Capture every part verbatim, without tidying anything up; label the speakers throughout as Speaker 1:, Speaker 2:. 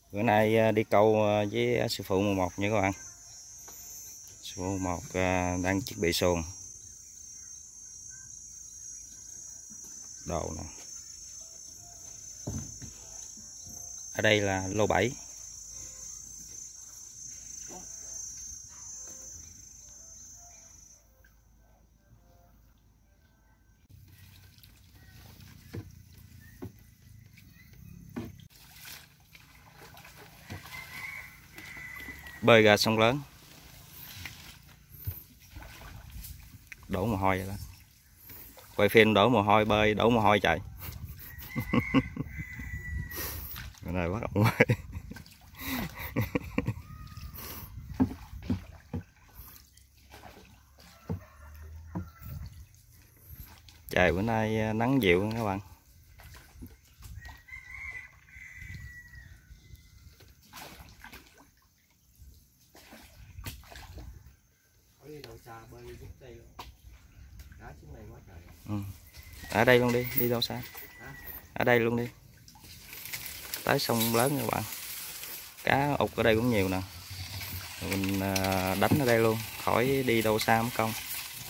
Speaker 1: Bữa nay đi câu với sư phụ mùa một nha các bạn. Sư phụ mùa một đang chuẩn bị xuồng đồ nè. Ở đây là lô bảy. Bơi ra sông lớn, đổ mồ hôi vậy đó. Quay phim đổ mồ hôi, bơi đổ mồ hôi trời. Cái này bắt ông bơi. Trời bữa nay nắng dịu các bạn. Ừ. Ở đây luôn đi, đi đâu xa? Ở đây luôn đi. Tới sông lớn các bạn. Cá ục ở đây cũng nhiều nè. Mình đánh ở đây luôn, khỏi đi đâu xa mất công.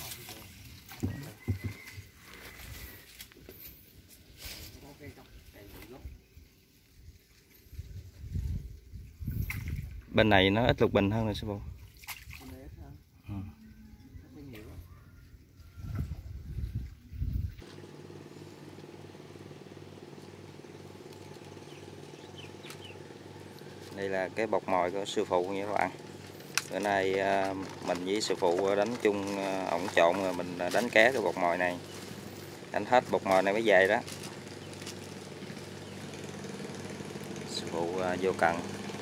Speaker 1: Bên này nó ít lục bình hơn rồi sư phụ. Ừ. Đây là cái bọc mồi của sư phụ nha các bạn. Bữa nay mình với sư phụ đánh chung, ổng trộn rồi mình đánh cá cái bọc mồi này. Đánh hết bọc mồi này mới về đó. Sư phụ vô cận.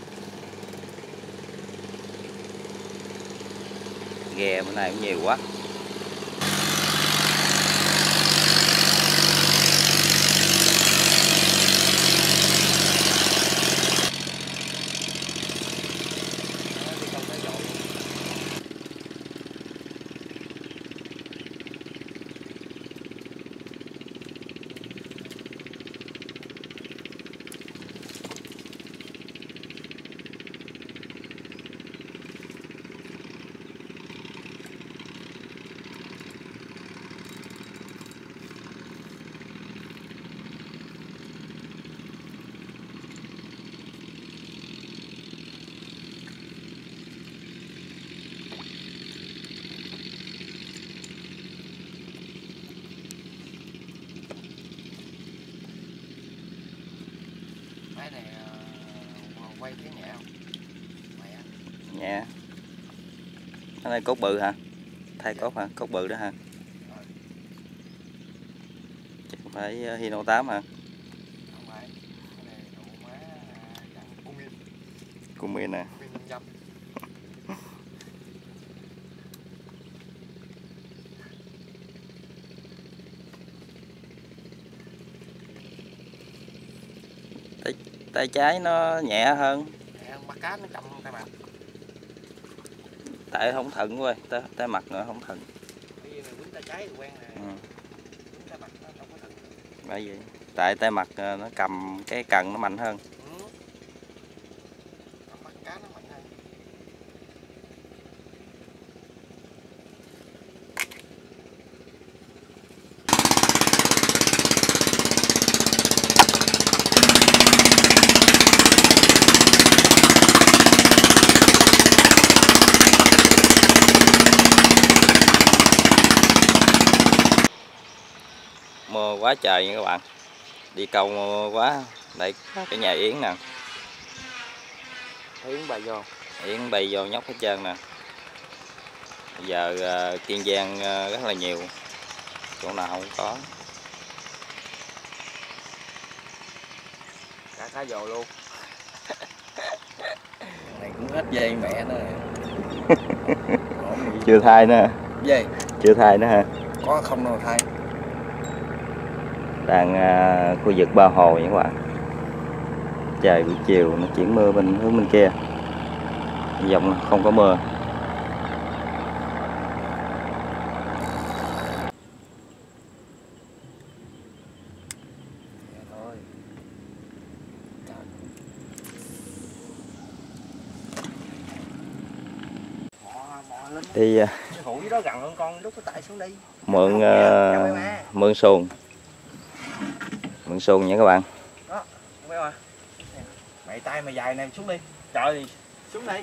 Speaker 1: Ghe bữa nay cũng nhiều quá.
Speaker 2: Máy này uh, quay tiếng nhẹ không?
Speaker 1: Nhẹ. Cái này cốt bự hả? Thay cốt hả? Cốt bự đó hả? Chắc phải Hino tám hả?
Speaker 2: Không phải. Cái này độ má dạng Cumin.
Speaker 1: Cumin nè.
Speaker 2: Cumin năm trăm.
Speaker 1: Tay, tay trái nó nhẹ hơn.
Speaker 2: Nhẹ hơn, bắt cá nó chậm hơn tay mặt.
Speaker 1: Tại không thận quá, tay, tay mặt nữa không thận.
Speaker 2: Bởi vì mày quýnh tay trái thì quen rồi.
Speaker 1: Ừ.
Speaker 2: Quýnh tay mặt nó không có thận.
Speaker 1: Bởi vậy. Tại tay mặt nó cầm cái cần nó mạnh hơn.
Speaker 2: Ừ. Nó bắt cá nó mạnh hơn.
Speaker 1: Mưa quá trời nha các bạn. Đi câu mưa quá. Đây cái nhà Yến nè.
Speaker 2: Yến bày vô.
Speaker 1: Yến bày vô nhóc hết trơn nè. Bây giờ uh, Kiên Giang uh, rất là nhiều. Chỗ nào không có.
Speaker 2: Cá cá dồ luôn. Này cũng hết dây mẹ nữa.
Speaker 1: Chưa thai nữa.
Speaker 2: Dây.
Speaker 1: Chưa thai nữa hả?
Speaker 2: Có không đâu thai.
Speaker 1: Đang uh, khu vực Ba Hồ nha các bạn. Trời buổi chiều nó chuyển mưa bên hướng bên kia. Hy vọng không có mưa. Đi uh,
Speaker 2: cái hũ dưới đó gần hơn con đút cái tay xuống đi.
Speaker 1: mượn uh, mượn xuồng. Mượn xuồng nha các bạn.
Speaker 2: Đó, không à. Mày tay mày dài này xuống đi. Trời, xuống đi.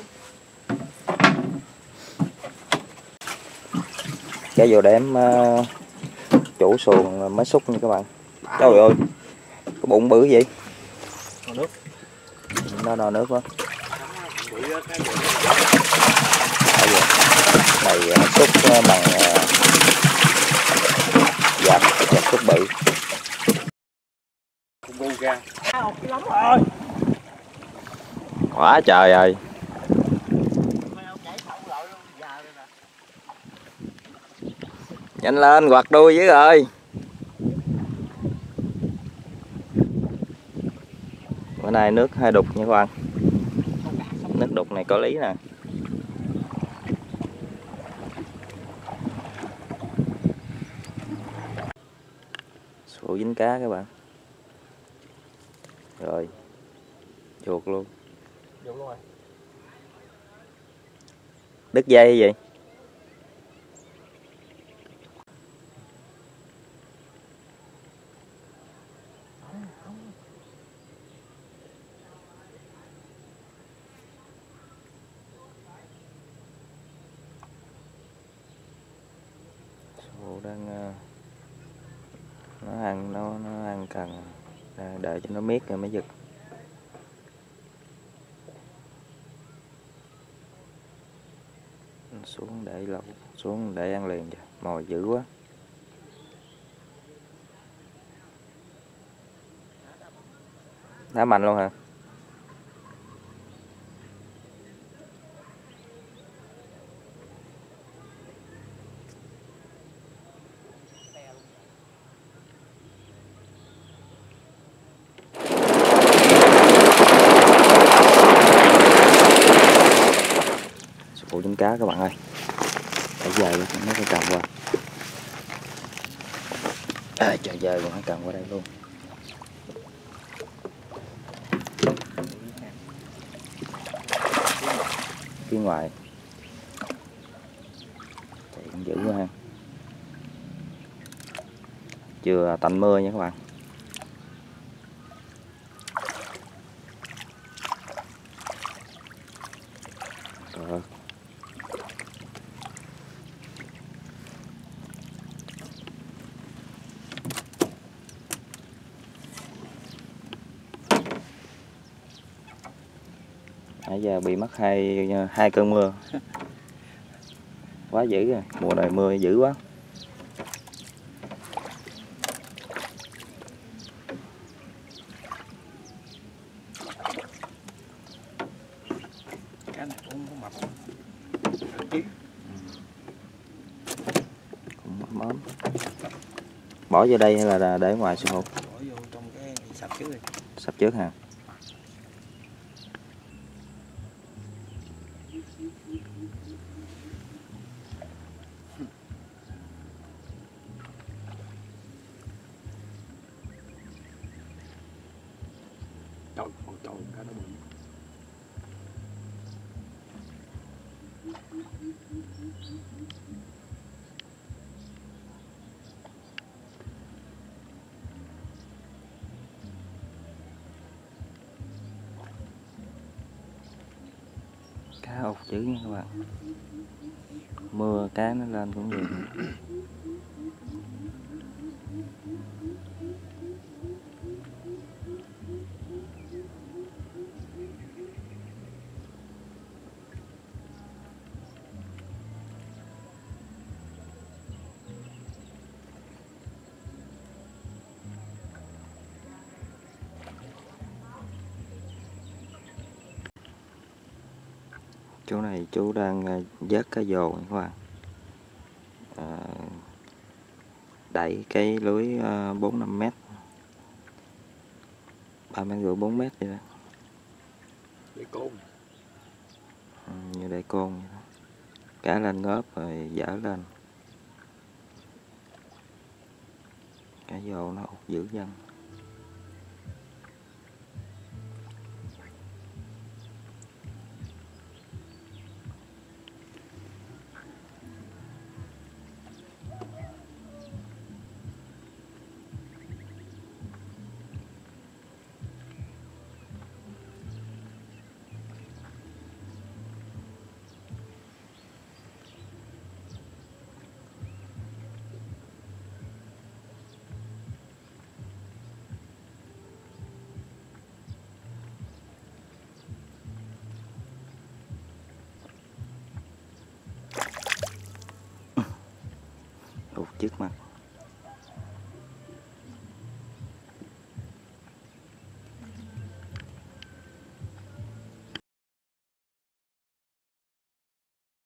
Speaker 1: Cái vô đếm uh, chủ xuồng mới xúc nha các bạn. Trời ơi, cái bụng bự gì?
Speaker 2: Còn nước.
Speaker 1: Nó đo nước quá. Này uh, xúc uh, bằng uh, dạp, dạp xúc bự.
Speaker 2: Bu ra. Lắm rồi.
Speaker 1: Quá trời ơi. Nhanh lên, quạt đuôi dữ rồi. Bữa nay nước hơi đục nha các bạn. Nước đục này có lý nè. Sổ dính cá các bạn. Rồi. Chuột luôn.
Speaker 2: Chuột luôn rồi.
Speaker 1: Đứt dây hay gì? Sổ đang nó ăn nó nó ăn cần đợi cho nó miết rồi mới giật. Xuống để lâu, xuống để ăn liền, mồi dữ quá. Đá mạnh luôn hả? Phụ dính cá các bạn ơi. Bây giờ nó phải cầm qua. À, trời giờ còn phải cầm qua đây luôn. Phía ngoài chạy cũng dữ quá ha. Chưa tạnh mưa nha các bạn. Rồi. Nãy giờ bị mất hai hai cơn mưa. Quá dữ rồi, mùa này mưa dữ quá.
Speaker 2: Cá này cũng có mập.
Speaker 1: Cũng mắm mắm. Bỏ vô đây hay là để ngoài xuống hộp?
Speaker 2: Bỏ vô trong cái sập trước đi.
Speaker 1: Sắp trước hả?
Speaker 2: Trời, con trời cá nó bự.
Speaker 1: Cá ục dữ nha các bạn. Mưa cá nó lên cũng nhiều. Chỗ này chú đang vớt cá dồ nha các bạn. À, đẩy cái lưới bốn năm mét, ba mét rưỡi bốn mét vậy đó.
Speaker 2: Để côn.
Speaker 1: Ừ, như để côn vậy đó. Cá lên ngớp rồi dở lên. Cá dồ nó ụt dữ dân. trước mặt.